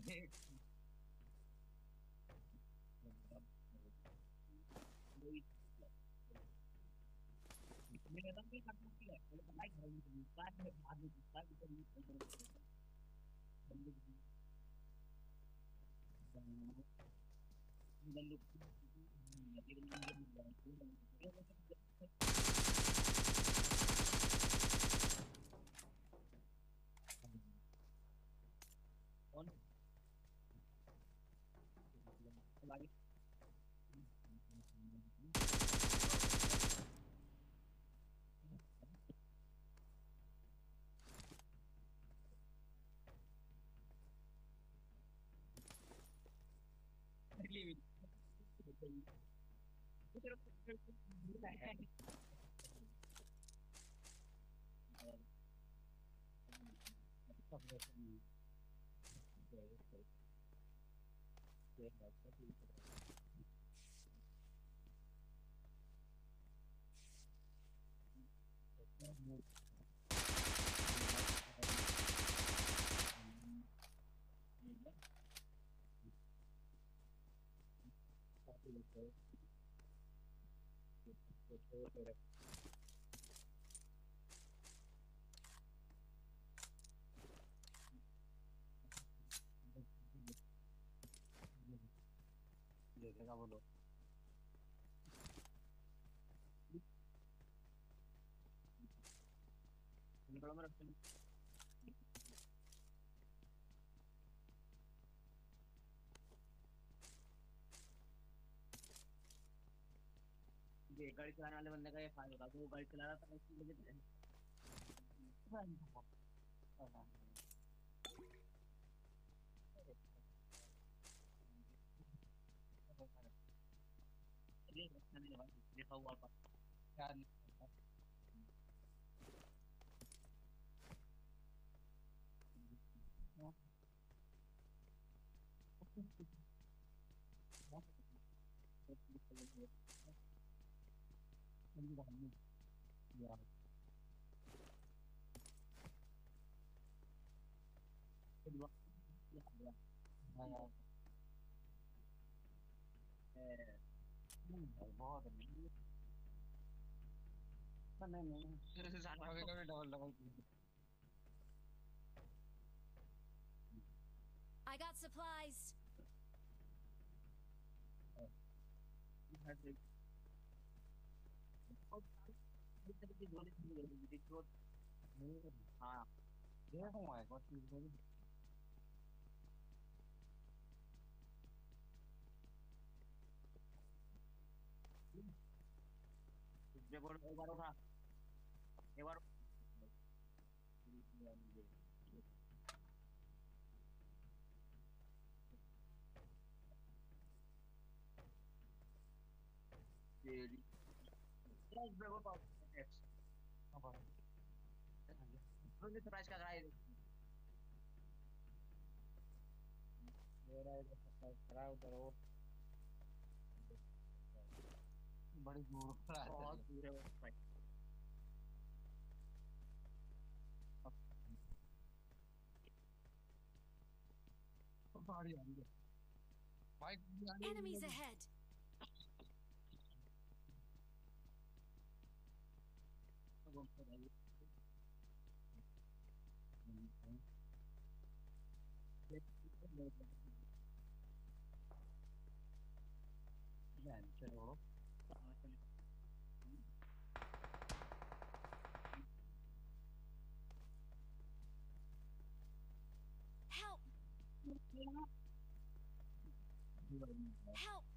मेरा तो भी करना है मतलब पढ़ाई करूंगी बाद में बाद में कौन हमारी अगली देखेगा वो लोग निकलो मेरा ये गाड़ी चलाने वाले बंदे का ये फायदा होगा वो गाड़ी चला रहा था इसकी वजह से लिखा हुआ था क्या बहुत नहीं कभी double double I got supplies. हाँ देखूंगा एक बार चीज में एक बार उठा एक बार प्राइस का मेरा उधर वो बड़ी दूर बहुत दूर है वो भाई पहाड़ी आ रही है बाइक Enemies ahead. चलो Help! Help!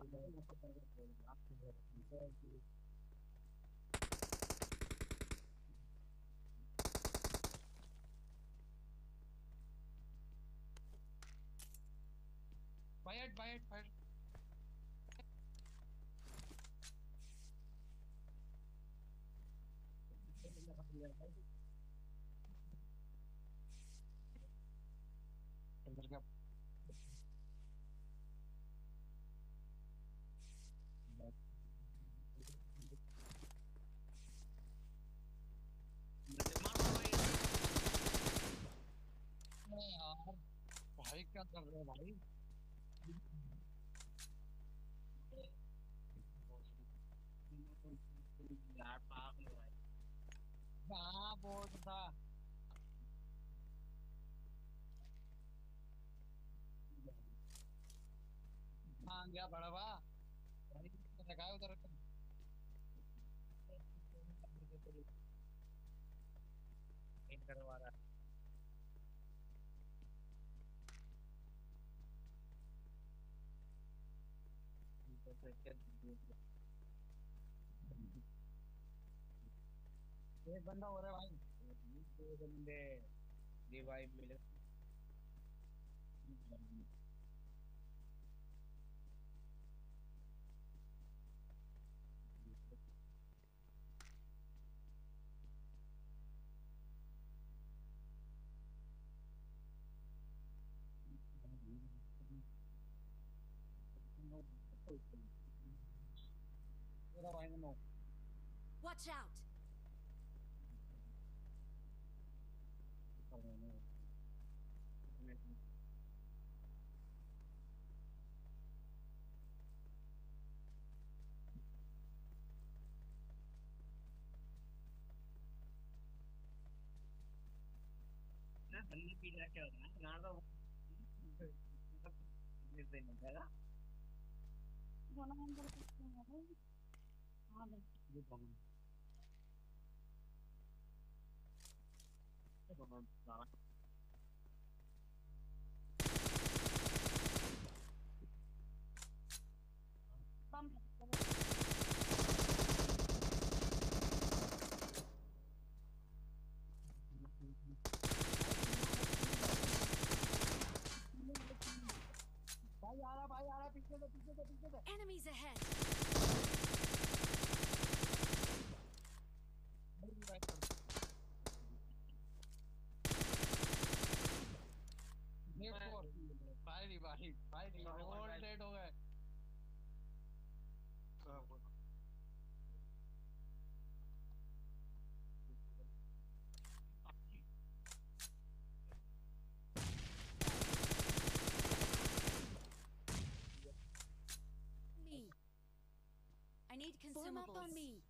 Fire fire fire अंदर का यार भाई क्या कर रहे हो भाई यार पागल हो भाई कहाँ बोर्ड था कहाँ गया बड़ा बा भाई लगा उधर इन करवा रहा एक बंदा हो रहा है भाई दो बंदे रिवाइव मिले मेरा भाई नो Watch out! ना बंदी पीट रहा क्या होता है ना तो निर्दय नहीं था दोनों हम कर सकते हैं भाई हाँ भाई ये कौन है कौन सारा बम करो भाई आ रहा पीछे से Enemies ahead! भाई भाई ऑल डेड हो गए Me. I need consumables. Form up on me.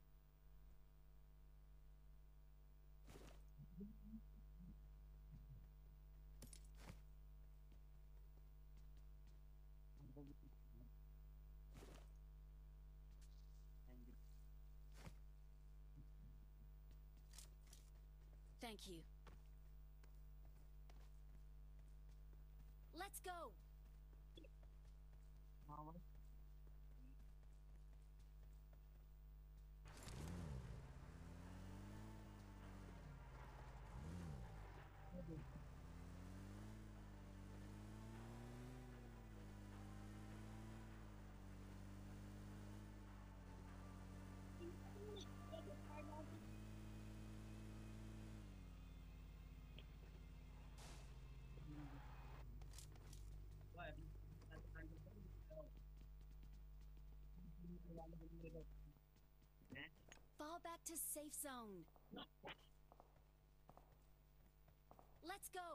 Thank you. Let's go. Fall back to safe zone. Let's go.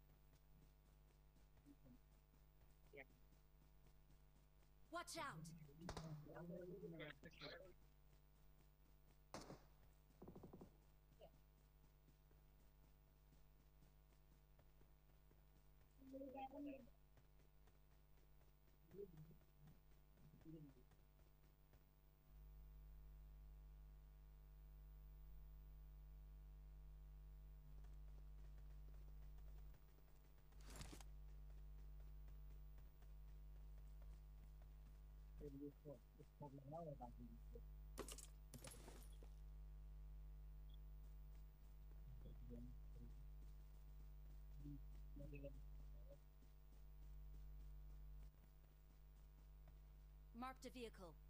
Watch out. Marked a vehicle.